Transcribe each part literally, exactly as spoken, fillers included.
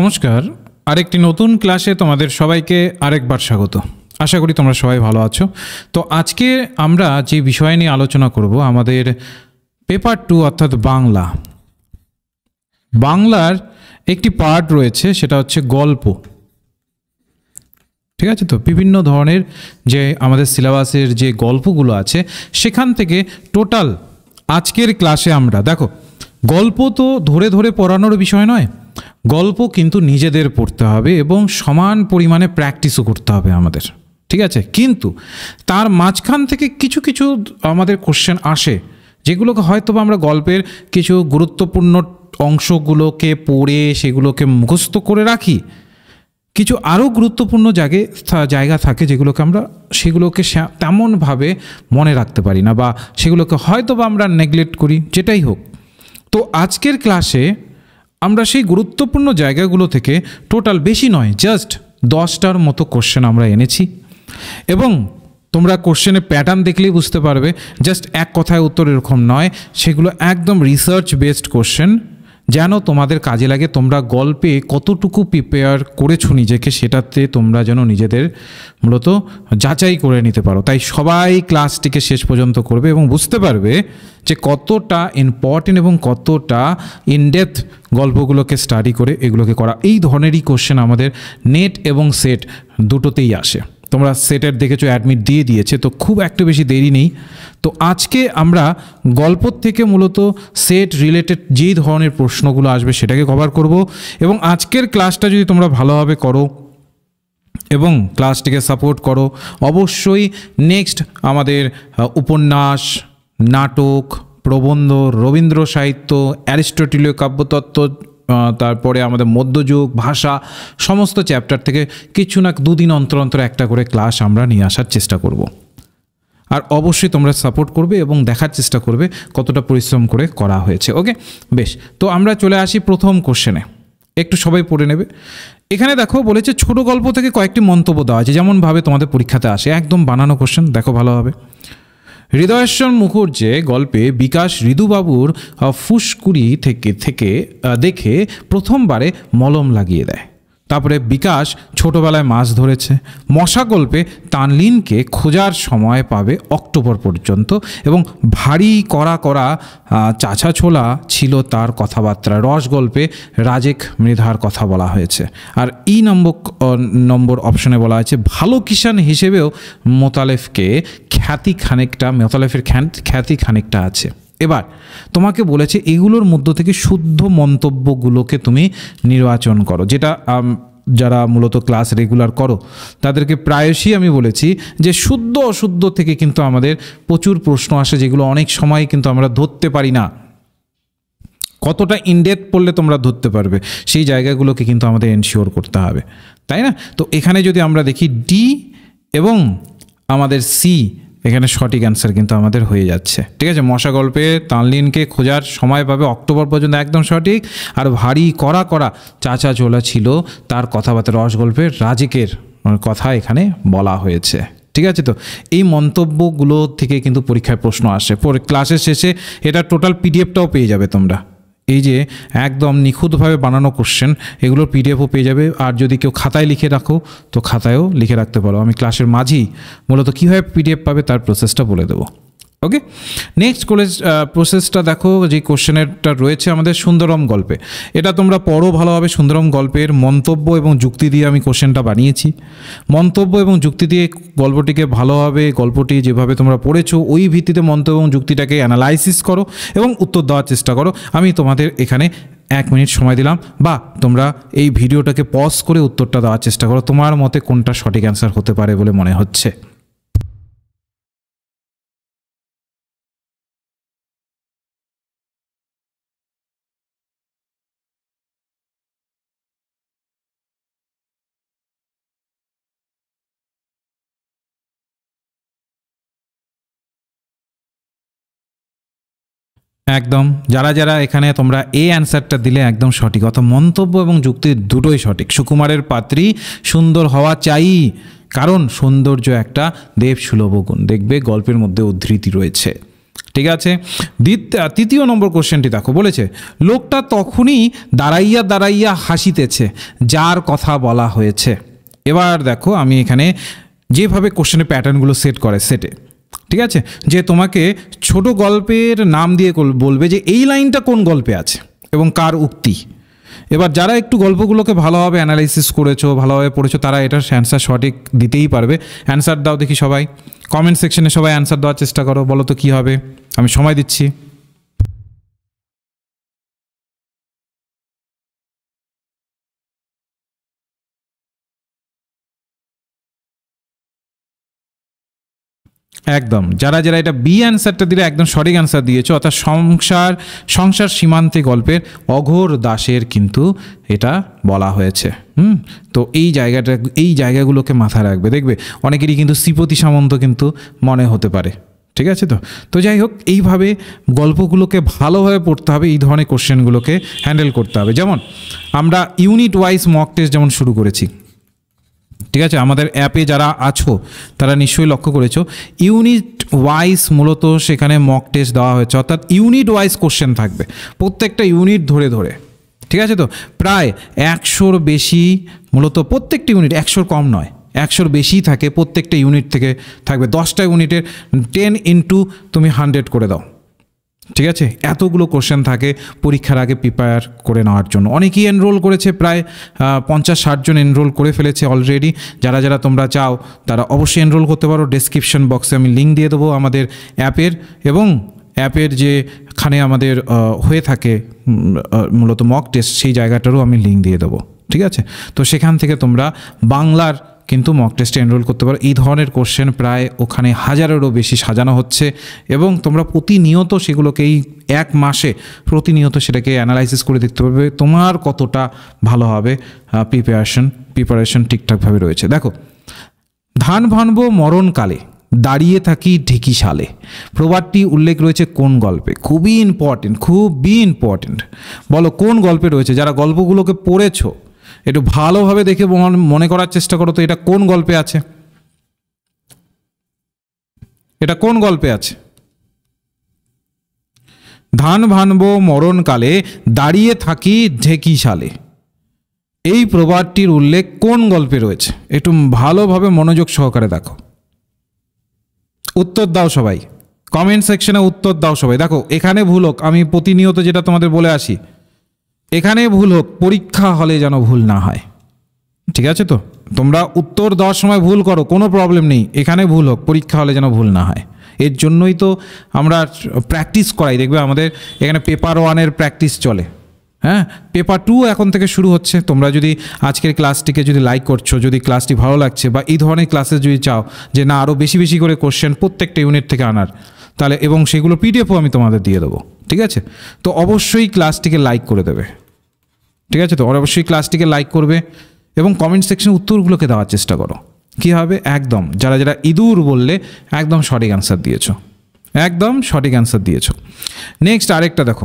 নমস্কার, আরেকটি নতুন ক্লাসে তোমাদের সবাইকে আরেকবার স্বাগত। আশা করি তোমরা সবাই ভালো আছো। তো আজকে আমরা যে বিষয় নিয়ে আলোচনা করব আমাদের পেপার টু অর্থাৎ বাংলা বাংলার একটি পার্ট রয়েছে, সেটা হচ্ছে গল্প। ঠিক আছে, তো বিভিন্ন ধরনের যে আমাদের সিলেবাসের যে গল্পগুলো আছে সেখান থেকে টোটাল আজকের ক্লাসে আমরা দেখো, গল্প তো ধরে ধরে পড়ানোর বিষয় নয়, গল্প কিন্তু নিজেদের পড়তে হবে এবং সমান পরিমাণে প্র্যাকটিসও করতে হবে আমাদের। ঠিক আছে, কিন্তু তার মাঝখান থেকে কিছু কিছু আমাদের কোশ্চেন আসে যেগুলোকে হয়তো আমরা গল্পের কিছু গুরুত্বপূর্ণ অংশগুলোকে পড়ে সেগুলোকে মুখস্থ করে রাখি, কিছু আরও গুরুত্বপূর্ণ জায়গায় জায়গা থাকে যেগুলোকে আমরা সেগুলোকে তেমনভাবে মনে রাখতে পারি না, বা সেগুলোকে হয়তো বা আমরা নেগলেক্ট করি, যেটাই হোক। তো আজকের ক্লাসে আমরা সেই গুরুত্বপূর্ণ জায়গাগুলো থেকে টোটাল বেশি নয়, জাস্ট দশটার মতো কোশ্চেন আমরা এনেছি এবং তোমরা কোশ্চেনের প্যাটার্ন দেখলেই বুঝতে পারবে জাস্ট এক কথায় উত্তর এরকম নয়, সেগুলো একদম রিসার্চ বেসড কোশ্চেন, যেন তোমাদের কাজে লাগে। তোমরা গল্পে কতটুকু প্রিপেয়ার করেছো নিজেকে সেটাতে তোমরা যেন নিজেদের মূলত যাচাই করে নিতে পারো। তাই সবাই ক্লাসটিকে শেষ পর্যন্ত করবে এবং বুঝতে পারবে যে কতটা ইম্পর্টেন্ট এবং কতটা ইনডেপথ গল্পগুলোকে স্টাডি করে এগুলোকে করা। এই ধরনেরই কোশ্চেন আমাদের নেট এবং সেট দুটোতেই আসে। তোমরা সেটের দেখেছো অ্যাডমিট দিয়ে দিয়েছে, তো খুব একটা বেশি দেরি নেই। তো আজকে আমরা গল্প থেকে মূলত সেট রিলেটেড যেই ধরনের প্রশ্নগুলো আসবে সেটাকে কভার করব এবং আজকের ক্লাসটা যদি তোমরা ভালোভাবে করো এবং ক্লাসটিকে সাপোর্ট করো, অবশ্যই নেক্সট আমাদের উপন্যাস, নাটক, প্রবন্ধ, রবীন্দ্র সাহিত্য, অ্যারিস্টটলীয় কাব্যতত্ত্ব, তারপরে আমাদের মধ্যযুগ, ভাষা, সমস্ত চ্যাপ্টার থেকে কিছু না দুদিন অন্তর অন্তর একটা করে ক্লাস আমরা নিয়ে আসার চেষ্টা করব। আর অবশ্যই তোমরা সাপোর্ট করবে এবং দেখার চেষ্টা করবে কতটা পরিশ্রম করে করা হয়েছে। ওকে, বেশ। তো আমরা চলে আসি প্রথম কোশ্চেনে, একটু সবাই পড়ে নেবে। এখানে দেখো বলেছে ছোট গল্প থেকে কয়েকটি মন্তব্য দেওয়া আছে, যেমনভাবে তোমাদের পরীক্ষাতে আসে, একদম বানানো কোশ্চেন। দেখো ভালোভাবে, হৃদয়েশ্বর মুখুজ্জে গল্পে বিকাশ ঋতুবাবুর ফুসকুড়ি থেকে থেকে দেখে প্রথমবারে মলম লাগিয়ে দেয়। তারপরে বিকাশ ছোটবেলায় মাছ ধরেছে। মশা গল্পে তানলিনকে খোঁজার সময় পাবে অক্টোবর পর্যন্ত এবং ভারী কড়া কড়া চাছা ছোলা ছিল তার কথাবার্তা। রস গল্পে রাজেক মৃধার কথা বলা হয়েছে। আর ই নম্বর নম্বর অপশনে বলা হয়েছে ভালো কিষাণ হিসেবেও মোতালেফকে খ্যাতি খানিকটা মোতালেফের খ্যাতি খানিকটা আছে। এবার তোমাকে বলেছে এগুলোর মধ্য থেকে শুদ্ধ মন্তব্যগুলোকে তুমি নির্বাচন করো, যেটা যারা মূলত ক্লাস রেগুলার করো তাদেরকে প্রায়শই আমি বলেছি যে শুদ্ধ অশুদ্ধ থেকে কিন্তু আমাদের প্রচুর প্রশ্ন আসে, যেগুলো অনেক সময় কিন্তু আমরা ধরতে পারি না। কতটা ইনডেপথ পড়লে তোমরা ধরতে পারবে সেই জায়গাগুলোকে কিন্তু আমাদের এনশিওর করতে হবে, তাই না? তো এখানে যদি আমরা দেখি ডি এবং আমাদের সি, এখানে সঠিক অ্যান্সার কিন্তু আমাদের হয়ে যাচ্ছে। ঠিক আছে, মশা গল্পে তানলিনকে খোঁজার সময় পাবে অক্টোবর পর্যন্ত, একদম সঠিক। আর ভারী কড়া কড়া চাচা চোলা ছিল তার কথাবার্তা, রস গল্পের রাজেকের কথা এখানে বলা হয়েছে। ঠিক আছে, তো এই মন্তব্যগুলো থেকে কিন্তু পরীক্ষায় প্রশ্ন আসে। পরে ক্লাসের শেষে এটা টোটাল পিডিএফটাও পেয়ে যাবে তোমরা, এই যে একদম নিখুঁতভাবে বানানো কোশ্চেন, এগুলোর পিডিএফও পেয়ে যাবে। আর যদি কেউ খাতায় লিখে রাখো তো খাতায়ও লিখে রাখতে পারো। আমি ক্লাসের মাঝেই মূলত কীভাবে পিডিএফ পাবে তার প্রসেসটা বলে দেবো। ওকে, নেক্সট কলেজ প্রসেসটা দেখো, যে কোশ্চেনেরটা রয়েছে আমাদের সুন্দরম গল্পে। এটা তোমরা পড়ো ভালোভাবে। সুন্দরম গল্পের মন্তব্য এবং যুক্তি দিয়ে আমি কোশ্চেনটা বানিয়েছি। মন্তব্য এবং যুক্তি দিয়ে গল্পটিকে ভালোভাবে, গল্পটি যেভাবে তোমরা পড়েছো ওই ভিত্তিতে মন্তব্য এবং যুক্তিটাকে অ্যানালাইসিস করো এবং উত্তর দেওয়ার চেষ্টা করো। আমি তোমাদের এখানে এক মিনিট সময় দিলাম, বা তোমরা এই ভিডিওটাকে পজ করে উত্তরটা দেওয়ার চেষ্টা করো। তোমার মতে কোনটা সঠিক অ্যান্সার হতে পারে বলে মনে হচ্ছে? একদম, যারা যারা এখানে তোমরা এই অ্যান্সারটা দিলে একদম সঠিক, অর্থাৎ মন্তব্য এবং যুক্তি দুটোই সঠিক। সুকুমারের পাত্রী সুন্দর হওয়া চাই, কারণ সৌন্দর্য একটা দেবসুলভ গুণ। দেখবে গল্পের মধ্যে উদ্ধৃতি রয়েছে। ঠিক আছে। তৃতীয় নম্বর কোশ্চেনটি দেখো, বলেছে লোকটা তখনই দাঁড়াইয়া দাঁড়াইয়া হাসিতেছে, যার কথা বলা হয়েছে। এবার দেখো আমি এখানে যেভাবে কোশ্চেনের প্যাটার্নগুলো সেট করে সেটে, ঠিক আছে, যে তোমাকে ছোট গল্পের নাম দিয়ে বলবে যে এই লাইনটা কোন গল্পে আছে এবং কার উক্তি। এবার যারা একটু গল্পগুলোকে ভালোভাবে অ্যানালাইসিস করেছো, ভালোভাবে পড়েছো, তারা এটার অ্যান্সার সঠিক দিতেই পারবে। অ্যান্সার দাও দেখি সবাই, কমেন্ট সেকশনে সবাই অ্যান্সার দেওয়ার চেষ্টা করো, বলো তো কী হবে। আমি সময় দিচ্ছি। একদম, যারা যারা এটা বি অ্যান্সারটা দিলে একদম সঠিক অ্যান্সার দিয়েছো, অর্থাৎ সংসার সংসার সীমান্তে গল্পের অঘোর দাসের কিন্তু এটা বলা হয়েছে। হুম তো এই জায়গাটা এই জায়গাগুলোকে মাথায় রাখবে, দেখবে অনেকেরই কিন্তু শ্রীপতি সামন্ত কিন্তু মনে হতে পারে। ঠিক আছে, তো তো যাই হোক, এইভাবে গল্পগুলোকে ভালোভাবে পড়তে হবে, এই ধরনের কোশ্চেনগুলোকে হ্যান্ডেল করতে হবে। যেমন আমরা ইউনিট ওয়াইজ মক টেস্ট যেমন শুরু করেছি, ঠিক আছে, আমাদের অ্যাপে যারা আছো তারা নিশ্চয়ই লক্ষ্য করেছো ইউনিট ওয়াইজ মূলত সেখানে মক টেস্ট দেওয়া হয়েছে, অর্থাৎ ইউনিট ওয়াইজ কোশ্চেন থাকবে প্রত্যেকটা ইউনিট ধরে ধরে। ঠিক আছে, তো প্রায় একশোর বেশি মূলত প্রত্যেকটা ইউনিট, একশোর কম নয়, একশোর বেশি থাকে প্রত্যেকটা ইউনিট থেকে থাকবে। দশটা ইউনিটের টেন ইন্টু তুমি হান্ড্রেড করে দাও। ঠিক আছে, এতগুলো কোশ্চেন থাকে পরীক্ষার আগে প্রিপেয়ার করে নেওয়ার জন্য। অনেকেই এনরোল করেছে, প্রায় পঞ্চাশ ষাট জন এনরোল করে ফেলেছে অলরেডি। যারা যারা তোমরা চাও তারা অবশ্যই এনরোল করতে পারো। ডেসক্রিপশন বক্সে আমি লিঙ্ক দিয়ে দেবো আমাদের অ্যাপের, এবং অ্যাপের যেখানে আমাদের হয়ে থাকে মূলত মক টেস্ট, সেই জায়গাটারও আমি লিঙ্ক দিয়ে দেবো। ঠিক আছে, তো সেখান থেকে তোমরা বাংলার কিন্তু মক টেস্টে এনরোল করতে পারো। এই ধরনের কোশ্চেন প্রায় ওখানে হাজারেরও বেশি সাজানো হচ্ছে, এবং তোমরা প্রতিনিয়ত সেগুলোকে এই এক মাসে প্রতিনিয়ত সেটাকে অ্যানালাইসিস করে দেখতে পারবে তোমার কতটা ভালোভাবে প্রিপারেশন প্রিপারেশন ঠিকঠাকভাবে রয়েছে। দেখো, ধান ভানব মরণকালে, দাঁড়িয়ে থাকি ঢেকি সালে, প্রবাদটি উল্লেখ রয়েছে কোন গল্পে? খুবই ইম্পর্টেন্ট, খুবই ইম্পর্টেন্ট। বলো কোন গল্পে রয়েছে? যারা গল্পগুলোকে পড়েছো একটু ভালোভাবে দেখে মনে করার চেষ্টা করো তো, এটা কোন গল্পে আছে? এটা কোন গল্পে আছে? ধান ভানব মরণকালে, দাঁড়িয়ে থাকি ঢেকি সালে, এই প্রবাদটির উল্লেখ কোন গল্পে রয়েছে? একটু ভালোভাবে মনোযোগ সহকারে দেখো, উত্তর দাও সবাই, কমেন্ট সেকশনে উত্তর দাও সবাই। দেখো, এখানে ভুল হোক, আমি প্রতিনিয়ত যেটা তোমাদের বলে আসি, এখানে ভুল হোক, পরীক্ষা হলে যেন ভুল না হয়। ঠিক আছে, তো তোমরা উত্তর দেওয়ার সময় ভুল করো, কোনো প্রবলেম নেই, এখানে ভুল হোক, পরীক্ষা হলে যেন ভুল না হয়। এর জন্যই তো আমরা প্র্যাকটিস করাই। দেখবে আমাদের এখানে পেপার ওয়ানের প্র্যাকটিস চলে, হ্যাঁ, পেপার টু এখন থেকে শুরু হচ্ছে। তোমরা যদি আজকের ক্লাসটিকে যদি লাইক করছো, যদি ক্লাসটি ভালো লাগছে, বা এই ধরনের ক্লাসে যদি চাও যে না আরও বেশি বেশি করে কোশ্চেন প্রত্যেকটা ইউনিট থেকে আনার, তাহলে এবং সেগুলো পিডিএফও আমি তোমাদের দিয়ে দেবো। ঠিক আছে, তো অবশ্যই ক্লাসটিকে লাইক করে দেবে। ঠিক আছে, তো অবশ্যই ক্লাসটিকে লাইক করবে এবং কমেন্ট সেকশনে উত্তরগুলোকে দেওয়ার চেষ্টা করো। কী হবে? একদম যারা যারা ইঁদুর বললে একদম সঠিক অ্যান্সার দিয়েছো, একদম সঠিক অ্যান্সার দিয়েছো। নেক্সট আরেকটা দেখো,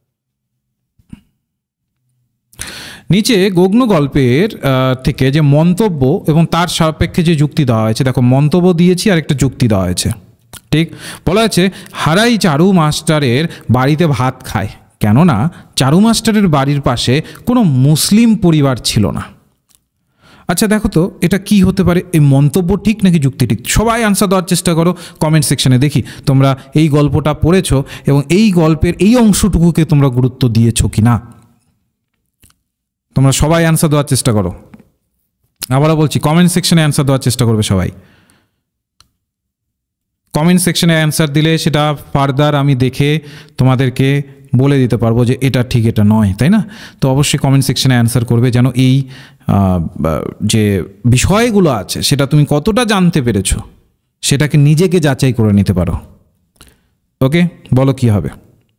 নিচে গগ্ন গল্পের থেকে যে মন্তব্য এবং তার সাপেক্ষে যে যুক্তি দেওয়া হয়েছে, দেখো মন্তব্য দিয়েছি আর একটা যুক্তি দেওয়া হয়েছে। ঠিক বলা হয়েছে, হারাই চারু মাস্টারের বাড়িতে ভাত খায়, কেননা চারু মাস্টারের বাড়ির পাশে কোনো মুসলিম পরিবার ছিল না। আচ্ছা দেখো তো এটা কি হতে পারে? এই মন্তব্য ঠিক নাকি যুক্তি ঠিক? সবাই আনসার দেওয়ার চেষ্টা করো কমেন্ট সেকশনে, দেখি তোমরা এই গল্পটা পড়েছো এবং এই গল্পের এই অংশটুকুকে তোমরা গুরুত্ব দিয়েছো কি না। তোমরা সবাই অ্যান্সার দেওয়ার চেষ্টা করো, আবারও বলছি কমেন্ট সেকশনে অ্যান্সার দেওয়ার চেষ্টা করবে সবাই। কমেন্ট সেকশনে অ্যান্সার দিলে সেটা ফার্দার আমি দেখে তোমাদেরকে বলে দিতে পারবো যে এটা ঠিক এটা নয়, তাই না? তো অবশ্যই কমেন্ট সেকশনে অ্যান্সার করবে, যেন এই যে বিষয়গুলো আছে সেটা তুমি কতটা জানতে পেরেছো সেটাকে নিজেকে যাচাই করে নিতে পারো। ওকে, বলো কি হবে?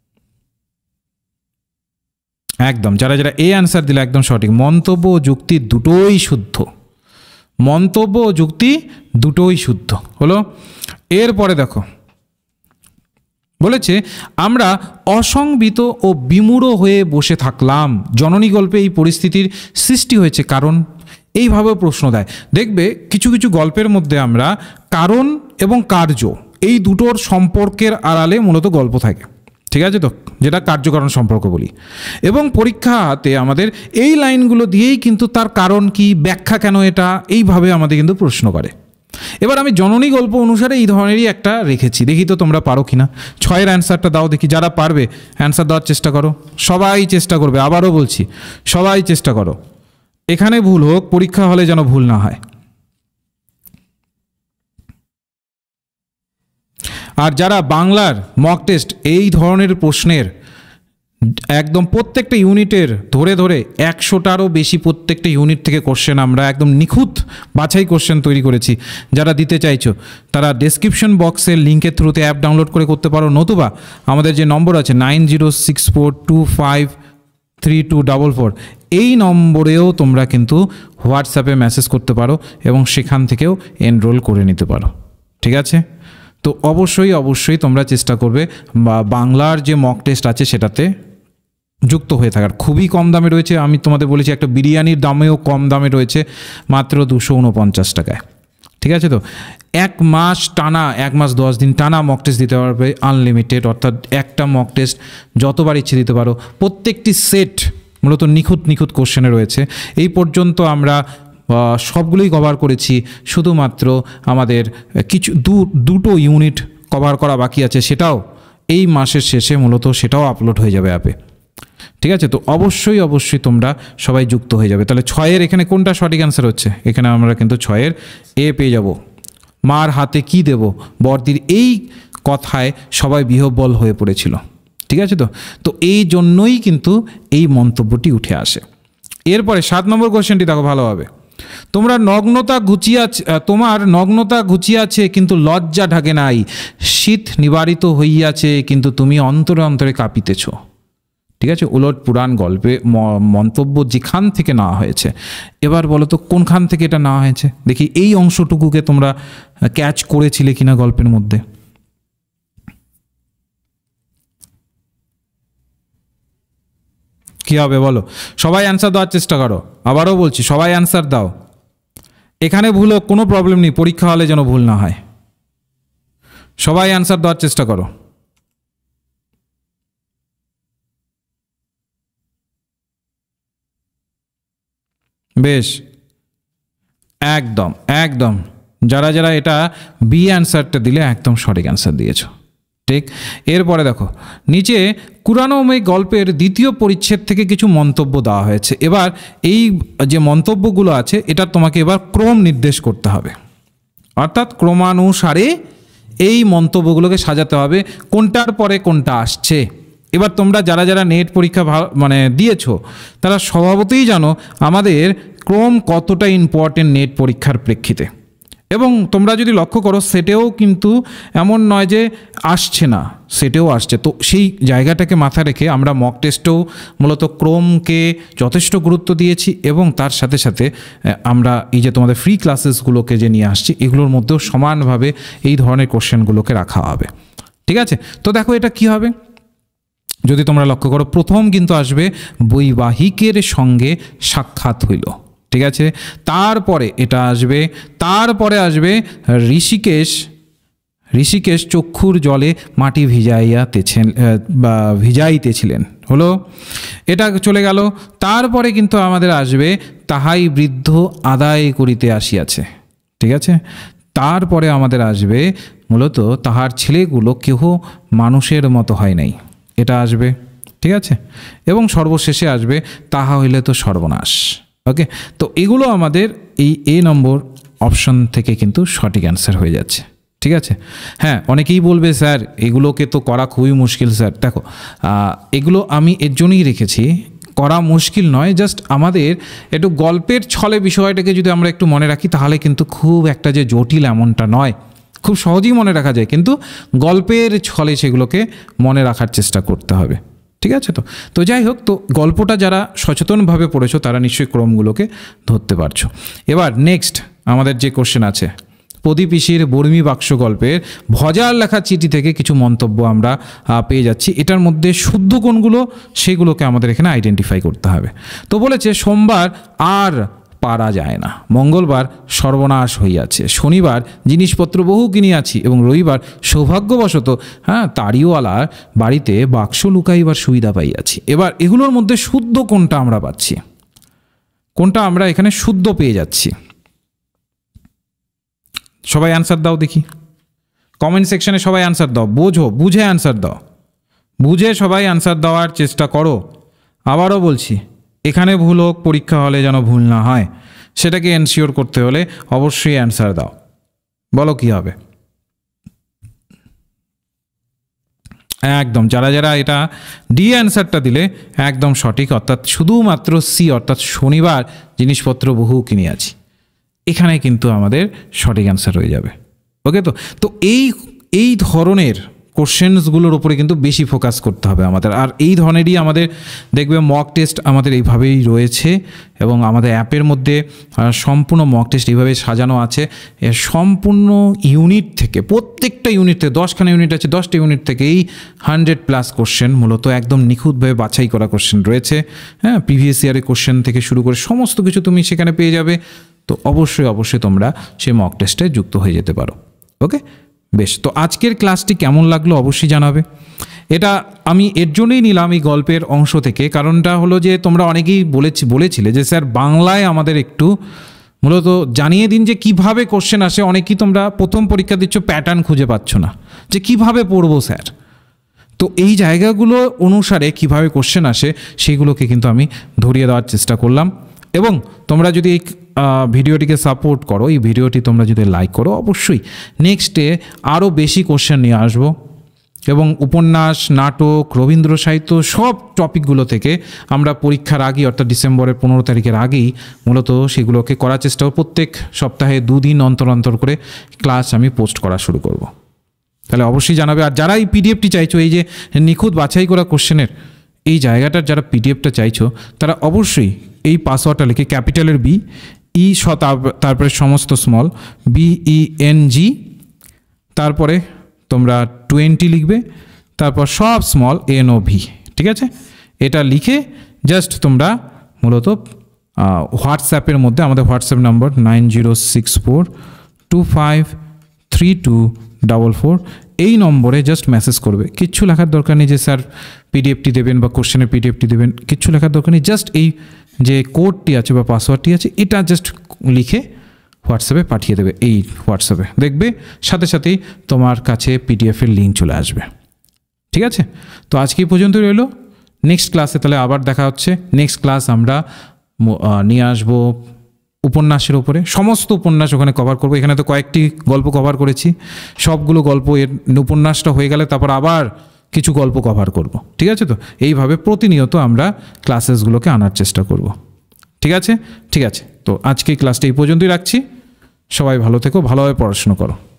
একদম যারা যারা এই অ্যান্সার দিলে একদম সঠিক। মন্তব্য ও যুক্তি দুটোই শুদ্ধ, মন্তব্য ও যুক্তি দুটোই শুদ্ধ হলো। এরপরে দেখো বলেছে, আমরা অসংবিত ও বিমূঢ় হয়ে বসে থাকলাম, জননী গল্পে এই পরিস্থিতির সৃষ্টি হয়েছে কারণ। এইভাবে প্রশ্ন দেয়, দেখবে কিছু কিছু গল্পের মধ্যে আমরা কারণ এবং কার্য এই দুটোর সম্পর্কের আড়ালে মূলত গল্প থাকে, ঠিক আছে তো, যেটা কার্যকারণ সম্পর্ক বলি। এবং পরীক্ষাতে আমাদের এই লাইনগুলো দিয়েই কিন্তু তার কারণ কি, ব্যাখ্যা কেন, এটা এইভাবে আমাদের কিন্তু প্রশ্ন করে। এবার আমি জননী গল্প অনুসারে এই ধরনেরই একটা রেখেছি, দেখি তো তোমরা পারো কিনা। ছয়ের অ্যান্সারটা দাও দেখি, যারা পারবে অ্যান্সার দেওয়ার চেষ্টা করো, সবাই চেষ্টা করবে, আবারও বলছি সবাই চেষ্টা করো, এখানে ভুল হোক, পরীক্ষা হলে যেন ভুল না হয়। আর যারা বাংলার মক টেস্ট এই ধরনের প্রশ্নের একদম প্রত্যেকটা ইউনিটের ধরে ধরে একশোটারও বেশি প্রত্যেকটা ইউনিট থেকে কোশ্চেন আমরা একদম নিখুঁত বাছাই কোশ্চেন তৈরি করেছি, যারা দিতে চাইছো তারা ডেসক্রিপশন বক্সের লিঙ্কের থ্রুতে অ্যাপ ডাউনলোড করে করতে পারো, নতুবা আমাদের যে নম্বর আছে nine zero six four two five three two double four এই নম্বরেও তোমরা কিন্তু হোয়াটসঅ্যাপে মেসেজ করতে পারো এবং সেখান থেকেও এনরোল করে নিতে পারো, ঠিক আছে। তো অবশ্যই অবশ্যই তোমরা চেষ্টা করবে বাংলার যে মক টেস্ট আছে সেটাতে যুক্ত হয়ে থাকার। খুবই কম দামে রয়েছে, আমি তোমাদের বলেছি একটা বিরিয়ানির দামেও কম দামে রয়েছে, মাত্র দুশো উনপঞ্চাশ টাকায়, ঠিক আছে তো। এক মাস টানা, এক মাস দশ দিন টানা মক টেস্ট দিতে পারবে আনলিমিটেড, অর্থাৎ একটা মক টেস্ট যতবার ইচ্ছে দিতে পারো। প্রত্যেকটি সেট মূলত নিখুঁত নিখুঁত কোশ্চেনে রয়েছে। এই পর্যন্ত আমরা সবগুলোই কভার করেছি, শুধুমাত্র আমাদের কিছু দু দুটো ইউনিট কভার করা বাকি আছে, সেটাও এই মাসের শেষে মূলত সেটাও আপলোড হয়ে যাবে অ্যাপে, ঠিক আছে। তো অবশ্যই অবশ্যই তোমরা সবাই যুক্ত হয়ে যাবে। তাহলে ছয়ের এখানে কোনটা সঠিক অ্যান্সার হচ্ছে, এখানে আমরা কিন্তু ছয়ের এ পেয়ে যাব। মার হাতে কি দেব বর্দির, এই কথায় সবাই বিহ্বল হয়ে পড়েছিল, ঠিক আছে তো। তো এই জন্যই কিন্তু এই মন্তব্যটি উঠে আসে। এরপরে সাত নম্বর কোশ্চেনটি দেখো ভালোভাবে। তোমরা নগ্নতা ঘুচিয়াছে, তোমার নগ্নতা ঘুচিয়াছে কিন্তু লজ্জা ঢাকে নাই, শীত নিবারিত হইয়াছে কিন্তু তুমি অন্তরে অন্তরে কাঁপিতেছ, ঠিক আছে। উলট পুরাণ গল্পে মন্তব্য যেখান থেকে নেওয়া হয়েছে, এবার বলো তো কোনখান থেকে এটা নেওয়া হয়েছে, দেখি এই অংশটুকুকে তোমরা ক্যাচ করেছিলে কিনা গল্পের মধ্যে। কী হবে বলো, সবাই অ্যান্সার দেওয়ার চেষ্টা করো, আবারও বলছি সবাই অ্যান্সার দাও। এখানে ভুল হোক কোনো প্রবলেম নেই, পরীক্ষা হলে যেন ভুল না হয়। সবাই অ্যান্সার দেওয়ার চেষ্টা করো। বেশ, একদম একদম যারা যারা এটা বি অ্যান্সারটা দিলে একদম সঠিক অ্যান্সার দিয়েছ, ঠিক। এরপরে দেখো নিচে কুরআনময় গল্পের দ্বিতীয় পরিচ্ছেদ থেকে কিছু মন্তব্য দেওয়া হয়েছে। এবার এই যে মন্তব্যগুলো আছে এটা তোমাকে এবার ক্রম নির্দেশ করতে হবে, অর্থাৎ ক্রমানুসারে এই মন্তব্যগুলোকে সাজাতে হবে, কোনটার পরে কোনটা আসছে। এবার তোমরা যারা যারা নেট পরীক্ষা মানে দিয়েছো তারা স্বভাবতই জানো আমাদের ক্রম কতটা ইম্পর্টেন্ট নেট পরীক্ষার প্রেক্ষিতে। এবং তোমরা যদি লক্ষ্য করো সেটেও কিন্তু এমন নয় যে আসছে না, সেটেও আসছে। তো সেই জায়গাটাকে মাথায় রেখে আমরা মক টেস্টেও মূলত ক্রমকে যথেষ্ট গুরুত্ব দিয়েছি এবং তার সাথে সাথে আমরা এই যে তোমাদের ফ্রি ক্লাসেসগুলোকে যে নিয়ে আসছি এগুলোর মধ্যেও সমানভাবে এই ধরনের কোশ্চেনগুলোকে রাখা হবে, ঠিক আছে। তো দেখো এটা কি হবে, যদি তোমরা লক্ষ্য করো প্রথম কিন্তু আসবে বৈবাহিকের সঙ্গে সাক্ষাৎ হইল, ঠিক আছে। তারপরে এটা আসবে, তারপরে আসবে ঋষিকেশ ঋষিকেশ চক্ষুর জলে মাটি ভিজাইয়াতেছেন বা ভিজাইতেছিলেন, হলো এটা চলে গেল। তারপরে কিন্তু আমাদের আসবে তাহাই বৃদ্ধ আদায় করিতে আসিয়াছে, ঠিক আছে। তারপরে আমাদের আসবে মূলত তাহার ছেলেগুলো কেহ মানুষের মতো হয় নাই, এটা আসবে, ঠিক আছে। এবং সর্বশেষে আসবে তাহা হইলে তো সর্বনাশ, ওকে। তো এগুলো আমাদের এই এ নম্বর অপশন থেকে কিন্তু সঠিক অ্যান্সার হয়ে যাচ্ছে, ঠিক আছে। হ্যাঁ, অনেকেই বলবে স্যার এগুলোকে তো করা খুবই মুশকিল। স্যার দেখো এগুলো আমি এর জন্যই রেখেছি, করা মুশকিল নয়, জাস্ট আমাদের একটু গল্পের ছলে বিষয়টাকে যদি আমরা একটু মনে রাখি তাহলে কিন্তু খুব একটা যে জটিল এমনটা নয়, খুব সহজেই মনে রাখা যায়, কিন্তু গল্পের ছলে সেগুলোকে মনে রাখার চেষ্টা করতে হবে, ঠিক আছে। তো তো যাই হোক, তো গল্পটা যারা সচেতনভাবে পড়েছো তারা নিশ্চয়ই ক্রমগুলোকে ধরতে পারছো। এবার নেক্সট আমাদের যে কোশ্চেন আছে, প্রদীপিসির বর্মী বাক্স গল্পের ভজার লেখা চিঠি থেকে কিছু মন্তব্য আমরা পেয়ে যাচ্ছি। এটার মধ্যে শুদ্ধ কোনগুলো সেগুলোকে আমাদের এখানে আইডেন্টিফাই করতে হবে। তো বলেছে সোমবার আর পারা যায় না, মঙ্গলবার সর্বনাশ হইয়াছে, শনিবার জিনিসপত্র বহু কিনিয়াছি এবং রবিবার সৌভাগ্যবশত হ্যাঁ তাড়িওয়ালার বাড়িতে বাক্স লুকাইবার সুবিধা পাইয়াছি। এবার এগুলোর মধ্যে শুদ্ধ কোনটা আমরা পাচ্ছি, কোনটা আমরা এখানে শুদ্ধ পেয়ে যাচ্ছি? সবাই অ্যান্সার দাও দেখি, কমেন্ট সেকশনে সবাই অ্যান্সার দাও, বোঝো, বুঝে অ্যান্সার দাও, বুঝে সবাই অ্যান্সার দেওয়ার চেষ্টা করো। আবারও বলছি, এখানে ভুল হোক, পরীক্ষা হলে যেন ভুল না হয়, সেটাকে এনশিওর করতে হলে অবশ্যই অ্যান্সার দাও। বলো কি হবে? একদম, যারা যারা এটা ডি অ্যান্সারটা দিলে একদম সঠিক, অর্থাৎ শুধুমাত্র সি অর্থাৎ শনিবার জিনিসপত্র বহু কিনিয়াছি, এখানে কিন্তু আমাদের সঠিক অ্যান্সার হয়ে যাবে। ওকে, তো তো এই এই ধরনের কোশ্চেন্সগুলোর উপরে কিন্তু বেশি ফোকাস করতে হবে আমাদের। আর এই ধরনেরই আমাদের দেখবে মক টেস্ট আমাদের এইভাবেই রয়েছে এবং আমাদের অ্যাপের মধ্যে সম্পূর্ণ মক টেস্ট এইভাবে সাজানো আছে। সম্পূর্ণ ইউনিট থেকে, প্রত্যেকটা ইউনিট থেকে, দশখানা ইউনিট আছে, দশটা ইউনিট থেকে এই হান্ড্রেড প্লাস কোশ্চেন মূলত একদম নিখুঁতভাবে বাছাই করা কোশ্চেন রয়েছে। হ্যাঁ, প্রিভিয়াস ইয়ারের কোশ্চেন থেকে শুরু করে সমস্ত কিছু তুমি সেখানে পেয়ে যাবে। তো অবশ্যই অবশ্যই তোমরা সেই মক টেস্টে যুক্ত হয়ে যেতে পারো। ওকে, বেশ, তো আজকের ক্লাসটি কেমন লাগলো অবশ্যই জানাবে। এটা আমি এর জন্যই নিলাম এই গল্পের অংশ থেকে, কারণটা হলো যে তোমরা অনেকেই বলেছি বলেছিলে যে স্যার বাংলায় আমাদের একটু মূলত জানিয়ে দিন যে কিভাবে কোশ্চেন আসে। অনেকেই তোমরা প্রথম পরীক্ষা দিচ্ছ, প্যাটার্ন খুঁজে পাচ্ছ না যে কিভাবে পড়বো স্যার। তো এই জায়গাগুলো অনুসারে কিভাবে কোশ্চেন আসে সেইগুলোকে কিন্তু আমি ধরিয়ে দেওয়ার চেষ্টা করলাম। এবং তোমরা যদি এই ভিডিওটিকে সাপোর্ট করো, এই ভিডিওটি তোমরা যদি লাইক করো, অবশ্যই নেক্সটে আরও বেশি কোশ্চেন নিয়ে আসবো এবং উপন্যাস, নাটক, রবীন্দ্র সাহিত্য সব টপিকগুলো থেকে আমরা পরীক্ষার আগেই অর্থাৎ ডিসেম্বরের পনেরো তারিখের আগেই মূলত সেগুলোকে করার চেষ্টা করব। প্রত্যেক সপ্তাহে দুদিন অন্তর অন্তর করে ক্লাস আমি পোস্ট করা শুরু করব। তাহলে অবশ্যই জানাবে। আর যারা এই পিডিএফটি চাইছো, এই যে নিখুঁত বাছাই করা কোশ্চেনের এই জায়গাটার যারা পিডিএফটা চাইছো, তারা অবশ্যই এই পাসওয়ার্ডটা লিখে ক্যাপিটালের বি ই স তারপরে সমস্ত small B E N G, তারপরে তোমরা টোয়েন্টি লিখবে, তারপর সব স্মল এন ও ভি, ঠিক আছে? এটা লিখে জাস্ট তোমরা মূলত হোয়াটসঅ্যাপের মধ্যে আমাদের WhatsApp number nine zero six four two five three two double four, এই নম্বরে জাস্ট মেসেজ করবে। কিচ্ছু লেখার দরকার নেই যে স্যার পিডিএফটি দেবেন বা কোশ্চেনের পিডিএফটি দেবেন, কিচ্ছু লেখার দরকার নেই। জাস্ট এই যে কোডটি আছে বা পাসওয়ার্ডটি আছে এটা জাস্ট লিখে হোয়াটসঅ্যাপে পাঠিয়ে দেবে। এই হোয়াটসঅ্যাপে দেখবে সাথে সাথেই তোমার কাছে পিডিএফের লিঙ্ক চলে আসবে। ঠিক আছে, তো আজকে এই পর্যন্ত রইল। নেক্সট ক্লাসে তাহলে আবার দেখা হচ্ছে। নেক্সট ক্লাস আমরা নিয়ে আসবো উপন্যাসের উপরে, সমস্ত উপন্যাস ওখানে কভার করবো। এখানে তো কয়েকটি গল্প কভার করেছি, সবগুলো গল্প এর উপন্যাসটা হয়ে গেলে তারপর আবার কিছু গল্প কভার করব। ঠিক আছে, তো এইভাবে প্রতিনিয়ত আমরা ক্লাসেসগুলোকে আনার চেষ্টা করব। ঠিক আছে, ঠিক আছে, তো আজকে ক্লাসটা এই পর্যন্তই রাখছি। সবাই ভালো থেকো, ভালোভাবে পড়াশুনো করো।